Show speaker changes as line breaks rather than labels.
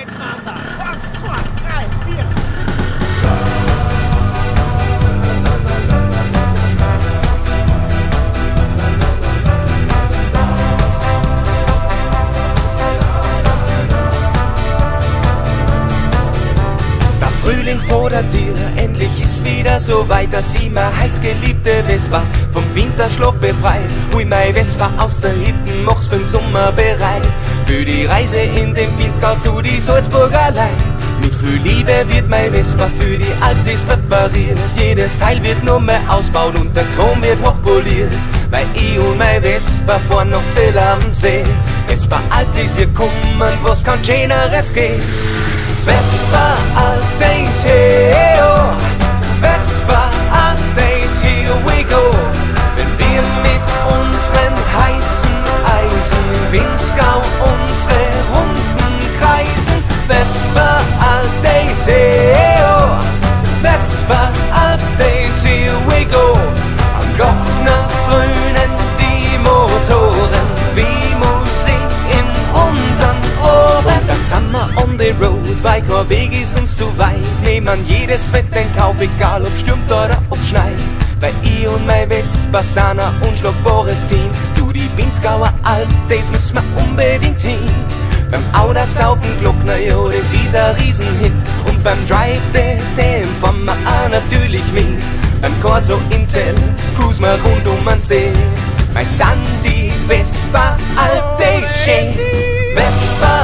jetzt mal da. 1, 2, 3, 4.
Frühling vor der Tür, endlich ist wieder so weit, dass ich meine heißgeliebte Vespa vom Winterschlaf befreit. Hol mein Vespa aus der Hitten, mach's für'n Sommer bereit. Für die Reise in den Pinzgau zu die Salzburger Leid. Mit viel Liebe wird mein Vespa für die Alpis präpariert. Jedes Teil wird nur mehr ausbaut und der Chrom wird hochpoliert. Weil ich und mein Vespa fahren noch Zell am See. Vespa Alpis, wir kommen, was kann schöneres gehen. Vespa Alpis, hey oh, Vespa Alpis, here we go. Wenn wir mit unseren heißen Eisen im Pinzgau unsere Runden kreisen. Vespa Alpis, hey oh, Vespa Alpis, here we go. Am Glockner dröhnen die Motoren wie Musik in unseren Ohren. Dann sind wir on the road, weil kein Weg ist uns zu weit. Nehmen jedes Wetter in Kauf, egal ob stürmt oder ob schneit. Weil ich und mein Vespa sind ein unschlagbares Team. Zu die Pinzgauer Alp, das müssen wir unbedingt hin. Beim Audatz auf dem Glockner, jo, das ist ein Riesenhit. Und beim Drive dem fahren wir auch natürlich mit. Beim Corso in Zell, cruisen wir rund um den See. Bei Sandy, Vespa Alp, das ist schön. Vespa